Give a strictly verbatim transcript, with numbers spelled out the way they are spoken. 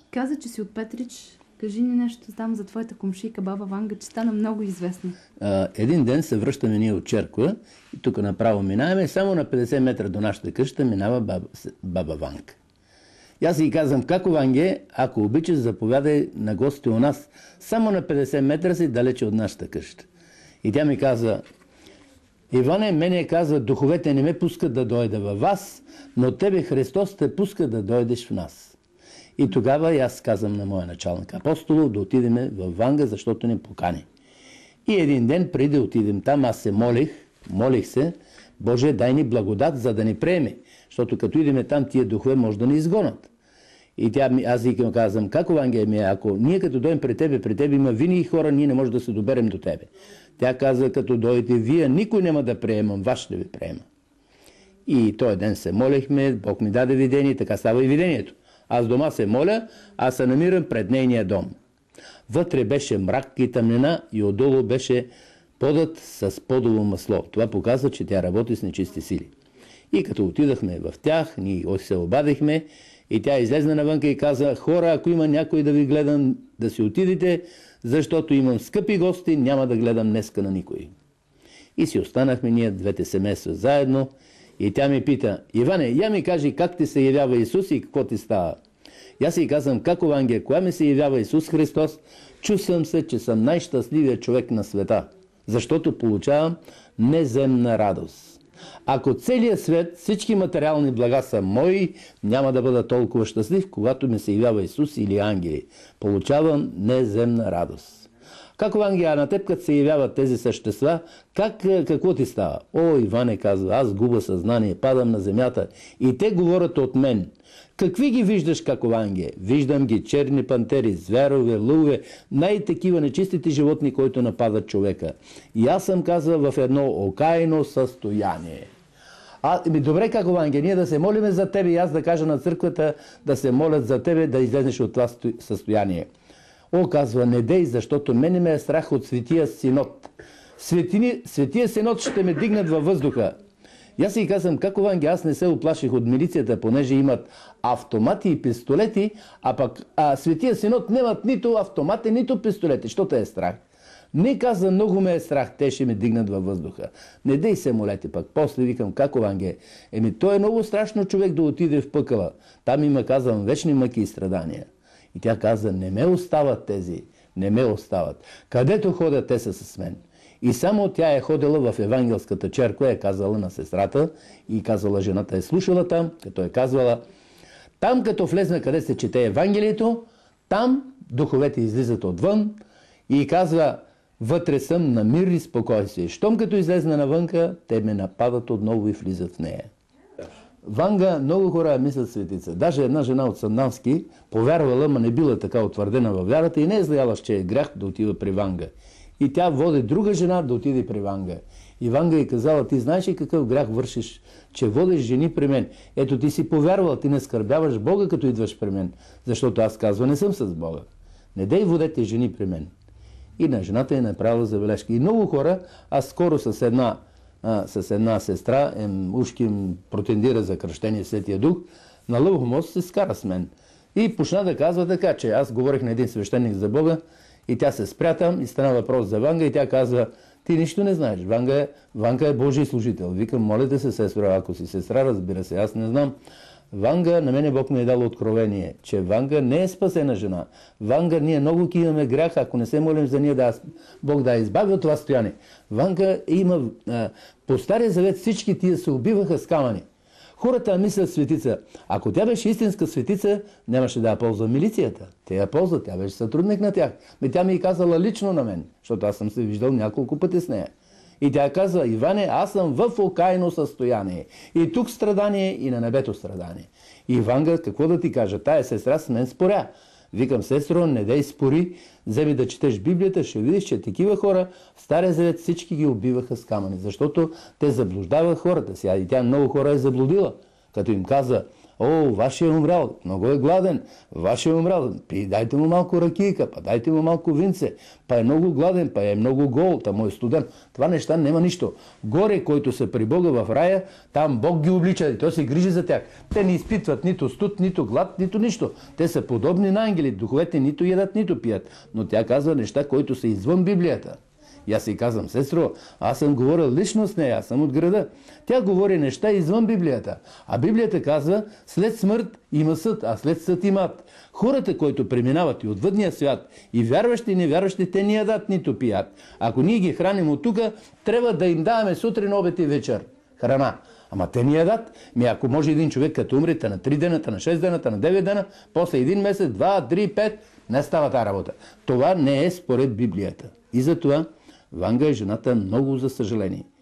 Каза, че си от Петрич. Кажи ни нещо там за твоята комшийка баба Ванга, че стана много известна. А, един ден се връщаме ние от черква и тук направо минаваме, само на петдесет метра до нашата къща минава баба, баба Ванга. И аз си казвам, како Ванге, ако обичаш, заповядай на гости у нас, само на петдесет метра си далече от нашата къща. И тя ми каза, Иване, мене казва, духовете не ме пускат да дойда във вас, но тебе Христос те пуска да дойдеш в нас. И тогава и аз казвам на моя началник апостол да отидем в Ванга, защото ни покани. И един ден преди да отидем там, аз се молих, молих се, Боже, дай ни благодат, за да ни приеме, защото като идеме там, тия духове може да ни изгонят. И тя, аз и казвам, како Ванга ми, ако ние като дойдем при тебе, при тебе има вини и хора, ние не можем да се доберем до тебе. Тя каза, като дойдете вие, никой няма да приемам, вас ще ви приема. И този ден се молихме, Бог ми даде видение, така става и видението. Аз дома се моля, аз се намирам пред нейния дом. Вътре беше мрак и тъмнина и отдолу беше подът с подово масло. Това показва, че тя работи с нечисти сили. И като отидахме в тях, ние се обадихме и тя излезна навънка и каза, хора, ако има някой да ви гледам, да си отидете, защото имам скъпи гости, няма да гледам днеска на никой. И си останахме ние двете семейства заедно. И тя ми пита, Иване, я ми кажи как ти се явява Исус и какво ти става. И аз си казвам, како Ванге, кога ми се явява Исус Христос, чувствам се, че съм най-щастливият човек на света, защото получавам неземна радост. Ако целият свет, всички материални блага са мои, няма да бъда толкова щастлив, когато ми се явява Исус или ангели. Получавам неземна радост. Како Ванге, а на теб като се явяват тези същества, как, какво ти става? О, Иване, казва, аз губа съзнание, падам на земята и те говорят от мен. Какви ги виждаш, како Ванге? Виждам ги черни пантери, зверове, лъвове, най-такива нечистите животни, които нападат човека. И аз съм, казва, в едно окаяно състояние. А, ми, добре, како Ванге, ние да се молиме за тебе и аз да кажа на църквата да се молят за тебе да излезнеш от това състояние. О, казва, не дей, защото мене ме е страх от Светия Синод. Светини, Светия Синод ще ме дигнат във въздуха. И аз си казвам, како Ванге, аз не се оплаших от милицията, понеже имат автомати и пистолети, а пък а, Светия Синод нямат нито автомати, нито пистолети. Що те е страх? Не каза, много ме е страх, те ще ме дигнат във въздуха. Не дей се молете пък. После викам, како Ванге? Еми, той е много страшно човек да отиде в пъкъла. Там има, казвам, вечни мъки и страдания. И тя каза, не ме остават тези, не ме остават. Където ходят, те са с мен. И само тя е ходила в евангелската черква, е казала на сестрата и казала, жената е слушала там, като е казвала, там като влезна къде се чете Евангелието, там духовете излизат отвън и казва, вътре съм на мир и спокойствие. Щом като излезна навънка, те ме нападат отново и влизат в нея. Ванга, много хора мислят светица. Даже една жена от Сандански повярвала, ма не била така утвърдена във вярата и не е знаела, че е грях да отива при Ванга. И тя води друга жена да отиде при Ванга. И Ванга й казала, ти знаеш ли какъв грях вършиш, че водиш жени при мен? Ето ти си повярвал, ти не скърбяваш Бога, като идваш при мен. Защото аз казва, не съм с Бога. Не дей водете жени при мен. И на жената е направила забележка. И много хора, аз скоро с една А, с една сестра, ем, ушки им протендира за кръщение Светия Дух, на Лъвов мост се скара с мен. И почна да казва така, че аз говорих на един свещеник за Бога и тя се спря там и стана въпрос за Ванга и тя казва, ти нищо не знаеш, Ванга е, Ванга е Божий служител. Викам, молите се, сестра, ако си сестра, разбира се, аз не знам. Ванга, на мене Бог ми е дал откровение, че Ванга не е спасена жена. Ванга, ние много ки имаме грях, ако не се молим за ние, да, Бог да избави от това стояне. Ванга има, а, по Стария завет всички тия се убиваха с камъни. Хората мислят светица. Ако тя беше истинска светица, нямаше да я ползва милицията. Те я ползват, тя беше сътрудник на тях. Но тя ми е казала лично на мен, защото аз съм се виждал няколко пъти с нея. И тя казва, Иване, аз съм в окаяно състояние. И тук страдание, и на небето страдание. И Ванга, какво да ти кажа? Тая сестра с мен споря. Викам, сестро, не дей спори, вземи да четеш Библията, ще видиш, че такива хора в Стария завет всички ги убиваха с камъни, защото те заблуждават хората си. И тя много хора е заблудила, като им каза, О, вашия е умрял, много е гладен, вашия е умрял, пи, дайте му малко ракийка, па дайте му малко винце, па е много гладен, па е много гол, та му е студен. Това неща няма нищо. Горе, който са при Бога в рая, там Бог ги облича и той се грижи за тях. Те не изпитват нито студ, нито глад, нито нищо. Те са подобни на ангели, духовете нито ядат, нито пият. Но тя казва неща, които са извън Библията. И аз си казвам, сестро, аз съм говорил лично с нея, аз съм от града. Тя говори неща извън Библията. А Библията казва, след смърт има съд, а след съд има ад. Хората, които преминават и от въдния свят, и вярващи и невярващи, те не ядат нито пият. Ако ние ги храним от тук, трябва да им даваме сутрин, обед и вечер храна. Ама те ни ядат. Ми ако може един човек като умрете на три дена, на шест дена, на девет дена, после един месец, два, три, пет, не става тази работа. Това не е според Библията. И затова Ванга е жената много, за съжаление.